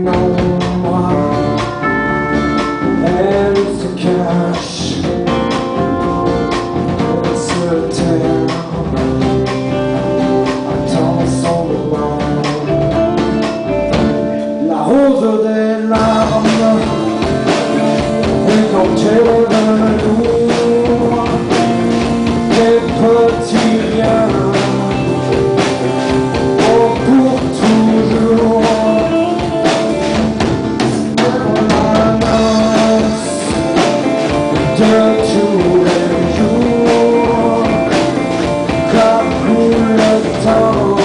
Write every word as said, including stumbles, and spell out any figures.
ombre, elle se cache, elle se terre, attend son moment. La rose des larmes, et quand elle est velours, des petits riens. De tous les jours, car tout le temps